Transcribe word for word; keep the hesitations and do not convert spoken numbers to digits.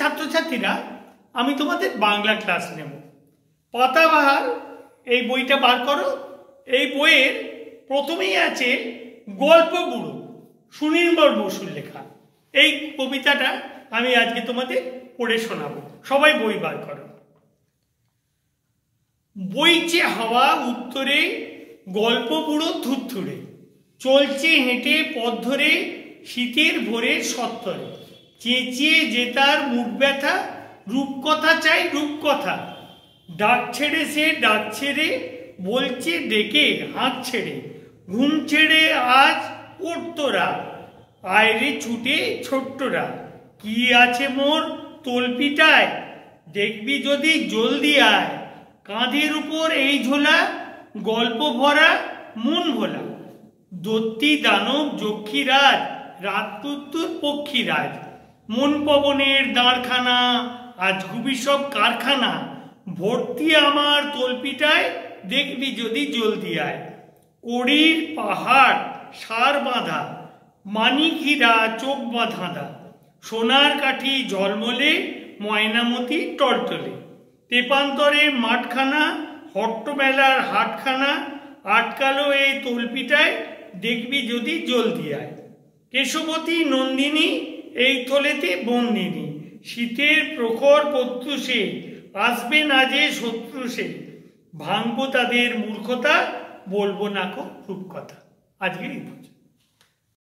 ছাত্রছাত্রীরা, আমি তোমাদের বাংলা ক্লাস নেব। পাতাবাহার এই বইটা বার করো। এই বইয়ের প্রথমেই আছে গল্প বুড়ো, সুনীলবর বসুর লেখা। এই কবিতাটা আমি আজকে তোমাদের পড়ে শোনাবো। সবাই বই বার করো। বইছে হাওয়া উত্তরে, গল্প বুড়ো থুরথুরে, চলছে হেঁটে পথ ধরে, শীতের ভোরে সত্তরে, চেঁচিয়ে যে তার মুখ ব্যথা, রূপকথা চাই রূপকথা, ডাক ছেড়ে সে ডাক ছেড়ে, বলছে ডেকে হাত ছেড়ে, ঘুম ছেড়ে আজ উঠতোরা, আয়রে ছুটে ছোট্টরা, কি আছে মোর তলপিটায়, দেখবি যদি জলদি আয়, কাঁধের উপর এই ঝোলা, গল্প ভরা মন ভোলা, দত্তি দানব যক্ষীরাজ, রাজপুত্তুর পক্ষীরাজ, মন পবনের দাঁড়খানা, আজ গুবি সব কারখানা, ভর্তি আমার তলপিটায়, দেখবি যদি জলদি আয়, কড়ির পাহাড় সার বাঁধা, মানিক হীরা চোখ বাঁধাঁদা, সোনার কাঠি ঝলমলে, ময়নামতি টলটলে, তেপান্তরে মাঠখানা, হট্টমেলার হাটখানা, আটকালো এই তলপিটায়, দেখবি যদি জলদি আয়, কেশবতী নন্দিনী এই থলেতে বন্দিনী, শীতের প্রখর প্রত্যুষে, আসবে না যে শত্রু সে, ভাঙবো তাদের মূর্খতা, বলবো না কো রূপকথা। আজকে